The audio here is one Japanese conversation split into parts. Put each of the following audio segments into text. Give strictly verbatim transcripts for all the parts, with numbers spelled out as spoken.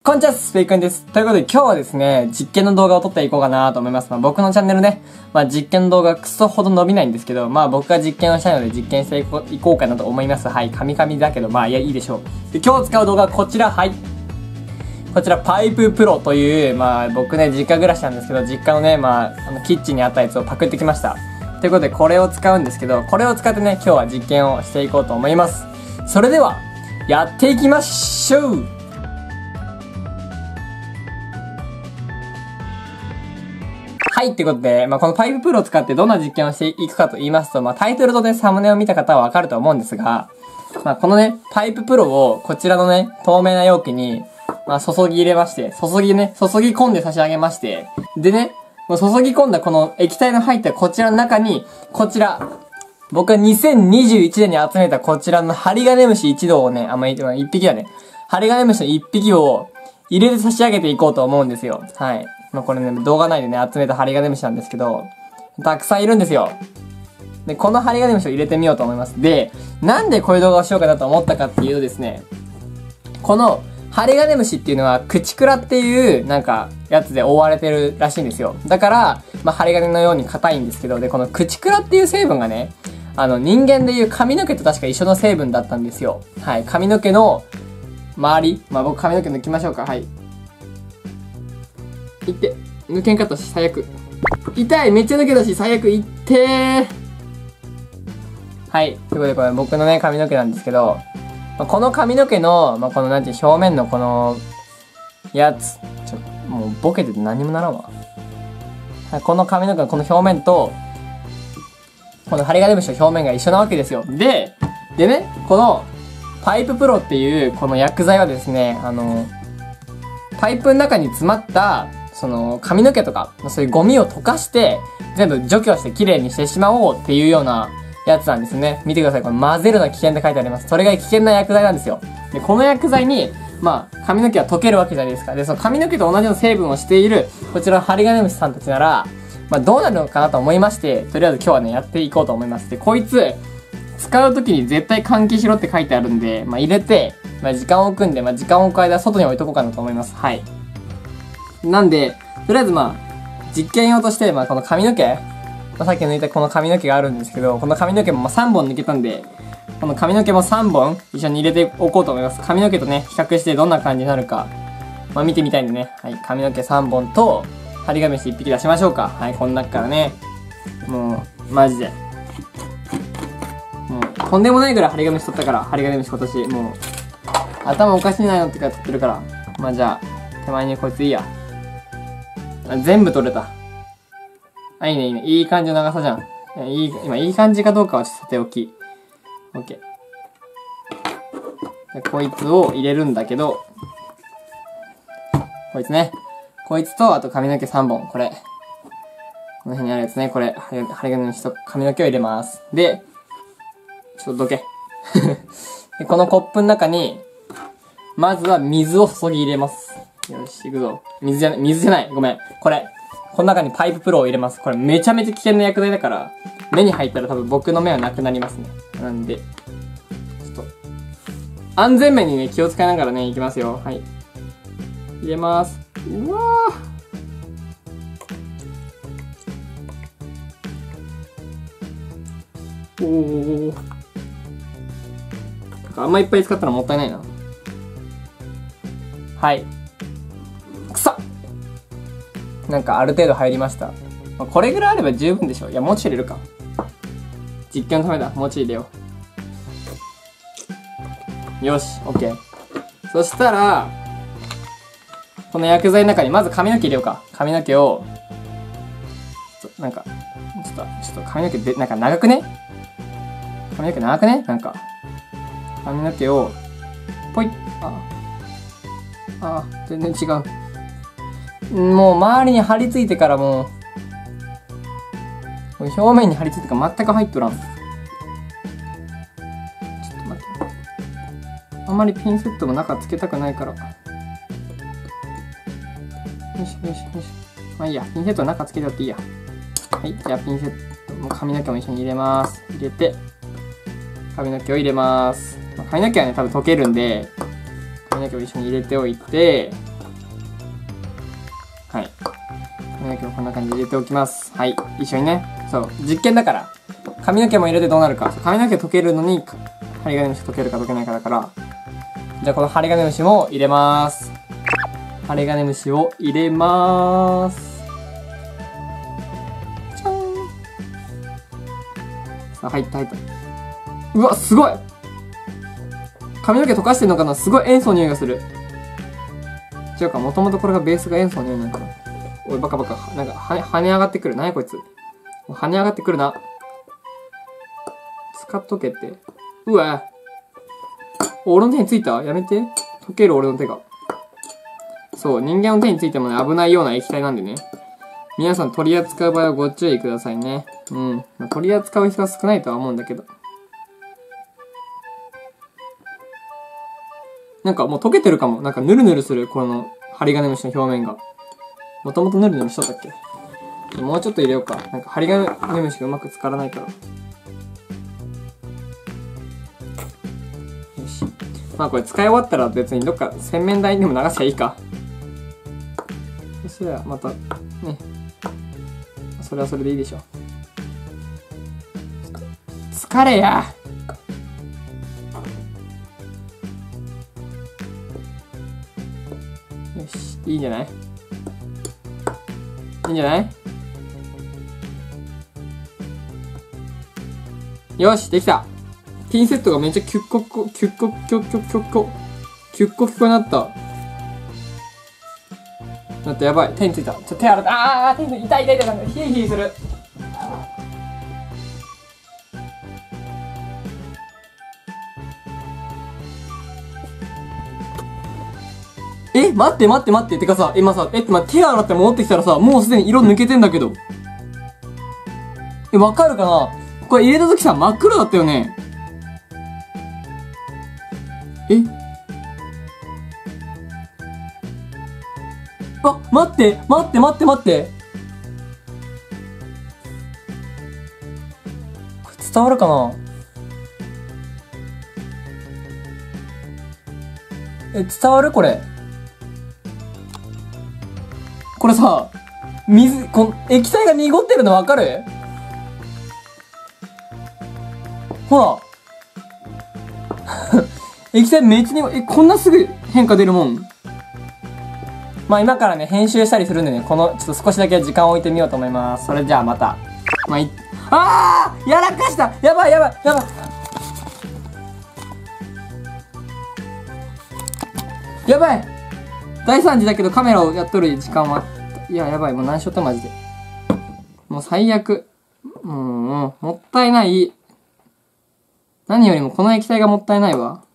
こんにちは、スペイくんです。ということで今日はですね、実験の動画を撮っていこうかなと思います。まあ僕のチャンネルね、まあ実験の動画クソほど伸びないんですけど、まあ僕が実験をしたいので実験していこういこうかなと思います。はい、カミカミだけど、まあいや、いいでしょう。で、今日使う動画はこちら、はい。こちら、パイププロという、まあ僕ね、実家暮らしなんですけど、実家のね、まあ、あのキッチンにあったやつをパクってきました。ということで、これを使うんですけど、これを使ってね、今日は実験をしていこうと思います。それでは、やっていきましょう。はい、ということで、まあ、このパイププロを使ってどんな実験をしていくかと言いますと、まあ、タイトルとね、サムネを見た方はわかると思うんですが、まあ、このね、パイププロをこちらのね、透明な容器に、まあ、注ぎ入れまして、注ぎね、注ぎ込んで差し上げまして、でね、もう注ぎ込んだこの液体の入ったこちらの中に、こちら、僕がにせんにじゅういちねんに集めたこちらのハリガネムシ一同をね、あんまり、まあ、一匹だね。ハリガネムシの一匹を入れて差し上げていこうと思うんですよ。はい。まあ、これね、動画内でね、集めたハリガネムシなんですけど、たくさんいるんですよ。で、このハリガネムシを入れてみようと思います。で、なんでこういう動画をしようかなと思ったかっていうとですね、このハリガネムシっていうのは、クチクラっていう、なんか、やつで覆われてるらしいんですよ。だから、まあ、ハリガネのように硬いんですけど、で、このクチクラっていう成分がね、あの、人間でいう髪の毛と確か一緒の成分だったんですよ。はい。髪の毛の周り。まあ、僕髪の毛抜きましょうか。はい。いって。抜けんかったし、最悪。痛い。めっちゃ抜けたし、最悪。いってー。はい。ということで、これ僕のね、髪の毛なんですけど、まあ、この髪の毛の、まあ、このなんていう、表面のこの、やつ。ちょ、もうボケてて何にもならんわ。はい、この髪の毛のこの表面と、このハリガネムシの表面が一緒なわけですよ。で、でね、この、パイププロっていう、この薬剤はですね、あの、パイプの中に詰まった、その、髪の毛とか、そういうゴミを溶かして、全部除去してきれいにしてしまおうっていうようなやつなんですね。見てください。この混ぜるの危険って書いてあります。それが危険な薬剤なんですよ。で、この薬剤に、まあ、髪の毛は溶けるわけじゃないですか。で、その髪の毛と同じような成分をしている、こちらのハリガネムシさんたちなら、まあ、どうなるのかなと思いまして、とりあえず今日はね、やっていこうと思います。で、こいつ、使うときに絶対換気しろって書いてあるんで、まあ、入れて、まあ、時間を置くんで、まあ、時間を置く間、外に置いとこうかなと思います。はい。なんで、とりあえずまあ、実験用として、まあ、この髪の毛、まあ、さっき抜いたこの髪の毛があるんですけど、この髪の毛もまあさんぼん抜けたんで、この髪の毛もさんぼん一緒に入れておこうと思います。髪の毛とね、比較してどんな感じになるか、まあ、見てみたいんでね。はい。髪の毛さんぼんと、ハリガネムシいっぴき出しましょうか。はい。この中からね。もう、マジで。もう、とんでもないぐらいハリガネムシ取ったから、ハリガネムシ今年、もう、頭おかしいなよってから取ってるから。まあ、じゃあ、手前にこいついいや。あ、全部取れた。あ、いいね、いいね。いい感じの長さじゃん。いい、今、いい感じかどうかはちょっとさておき。オッケー。で、こいつを入れるんだけど、こいつね。こいつと、あと髪の毛さんぼん。これ。この辺にあるやつね。これ。ハリガネムシと髪の毛を入れます。で、ちょっとどけ。で、このコップの中に、まずは水を注ぎ入れます。よし、行くぞ。水じゃない、水じゃない。ごめん。これ。この中にパイププロを入れます。これめちゃめちゃ危険な薬剤だから、目に入ったら多分僕の目はなくなりますね。なんで、ちょっと、安全面にね、気を使いながらね、いきますよ。はい。入れます。うわー。おー。あんまいっぱい使ったらもったいないな。はい。くさっ！なんかある程度入りました。まあ、これぐらいあれば十分でしょ。いや、もうちょい入れるか。実験のためだ。もうちょい入れよう。よし、オッケー。そしたら、この薬剤の中にまず髪の毛入れようか。髪の毛を、ちょっと、なんか、ちょっと、ちょっと髪の毛で、なんか長くね？髪の毛長くね？なんか、髪の毛を、ぽい。ああ、あ、全然違う。もう周りに張り付いてからもう、表面に張り付いてから全く入っとらん。ちょっと待って。あんまりピンセットも中つけたくないから。よしよしよし。まあいいや。ピンセットの中つけちゃっていいや。はい。じゃあピンセットも髪の毛も一緒に入れます。入れて、髪の毛を入れます。まあ、髪の毛はね、多分溶けるんで、髪の毛を一緒に入れておいて、 はい。髪の毛もこんな感じで入れておきます。はい。一緒にね。そう。実験だから。髪の毛も入れてどうなるか。髪の毛溶けるのに、針金虫溶けるか溶けないかだから。じゃあこの針金虫も入れまーす。針金虫を入れまーす。じゃーん。さあ、入った入った。うわ、すごい！髪の毛溶かしてんのかな？すごい塩素の匂いがする。違うか、もともとこれがベースが塩素の匂いなんかな。おい、バカバカ。なんか、はね、跳ね上がってくる。なにこいつ。跳ね上がってくるな。使っとけって。うわ。俺の手についた？やめて。溶ける俺の手が。そう、人間の手についてもね、危ないような液体なんでね。皆さん取り扱う場合はご注意くださいね。うん。まあ、取り扱う人は少ないとは思うんだけど。なんかもう溶けてるかも。なんかヌルヌルする、この針金虫の表面が。もともとヌルヌルしとったっけ？もうちょっと入れようか。なんか針金虫がうまく浸からないから。よし。まあこれ使い終わったら別にどっか洗面台にでも流しゃいいか。そしたらまた、ね。それはそれでいいでしょ。疲れや。よし、いいんじゃない？いいんじゃない？よし、できた。ピンセットがめっちゃキュッコッコ、キュッコッキュッキュッキュッコ、キュッコキュッコになった。だってやばい。手についた。ちょっと手洗って、あー、手についた。痛い痛い痛い。ヒリヒリする。え、待って待って待って。てかさ、今さ、え、ま、手洗って戻ってきたらさ、もうすでに色抜けてんだけど。え、わかるかな？これ入れた時さ、真っ黒だったよね。え？あ、待って待って待って待って。これ伝わるかな？え、伝わる？これ。これさ、水、この液体が濁ってるのわかる？ほら。液体めっちゃ濁、え、こんなすぐ変化出るもん？まあ今からね、編集したりするんでね、この、ちょっと少しだけ時間を置いてみようと思います。それじゃあまた。まあ、い、あー！やらかした！やばいやばいやばいやばい！大惨事だけどカメラをやっとる時間は、いや、やばい。もう何しようとマジで。もう最悪。うん、もったいない。何よりもこの液体がもったいないわ。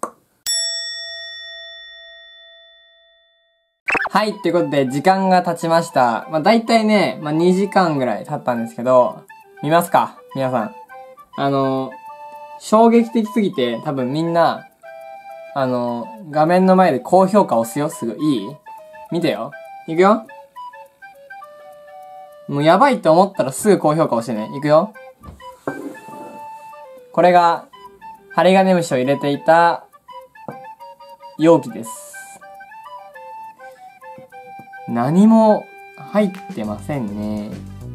はい、ということで、時間が経ちました。まあ、大体ね、まあ、にじかんぐらい経ったんですけど、見ますか皆さん。あの、衝撃的すぎて、多分みんな、あの、画面の前で高評価押すよ、すぐ。いい？見てよ。いくよ。もうやばいって思ったらすぐ高評価押してね。いくよ。これが、針金虫を入れていた、容器です。何も入ってませんね。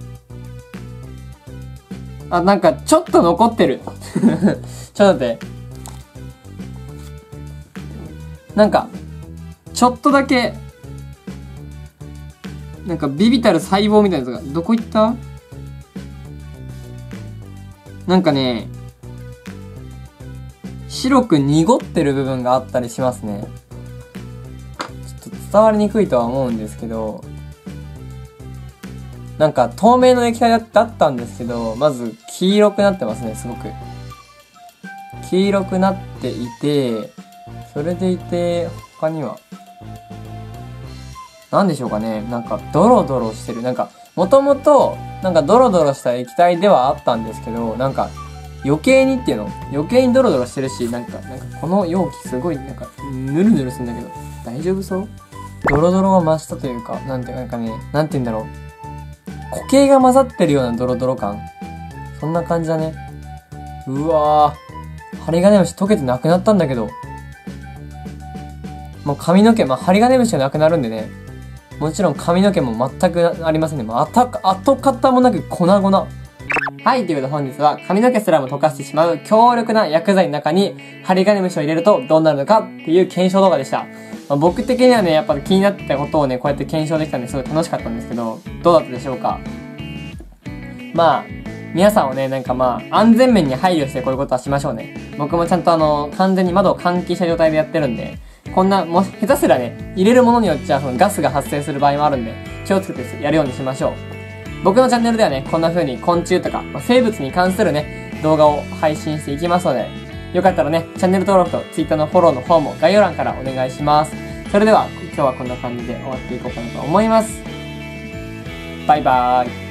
あ、なんかちょっと残ってる。ちょっと待って。なんか、ちょっとだけ、なんかビビたる細胞みたいなやつが、どこ行った？なんかね、白く濁ってる部分があったりしますね。ちょっと伝わりにくいとは思うんですけど、なんか透明の液体だったんですけど、まず黄色くなってますね、すごく。黄色くなっていて、それでいて、他には、なんでしょうかね。なんかドロドロしてる。なんか、もともと、なんかドロドロした液体ではあったんですけど、なんか、余計にっていうの余計にドロドロしてるし、なんか、なんかこの容器すごい、なんか、ヌルヌルするんだけど、大丈夫そう？ドロドロが増したというか、なんて、なんかね、なんて言うんだろう。固形が混ざってるようなドロドロ感。そんな感じだね。うわぁ。針金虫溶けてなくなったんだけど。もう髪の毛、まあ、針金虫がなくなるんでね。 もちろん髪の毛も全くありませんね。もう跡跡形もなく粉々。はい、ということで本日は髪の毛すらも溶かしてしまう強力な薬剤の中に針金虫を入れるとどうなるのかっていう検証動画でした。まあ、僕的にはね、やっぱ気になってたことをね、こうやって検証できたんですごい楽しかったんですけど、どうだったでしょうか？まあ、皆さんをね、なんかまあ、安全面に配慮してこういうことはしましょうね。僕もちゃんとあの、完全に窓を換気した状態でやってるんで、こんな、もし、下手すらね、入れるものによっちゃそのガスが発生する場合もあるんで、気をつけてやるようにしましょう。僕のチャンネルではね、こんな風に昆虫とか、まあ、生物に関するね、動画を配信していきますので、よかったらね、チャンネル登録と Twitter のフォローの方も概要欄からお願いします。それでは、今日はこんな感じで終わっていこうかなと思います。バイバーイ。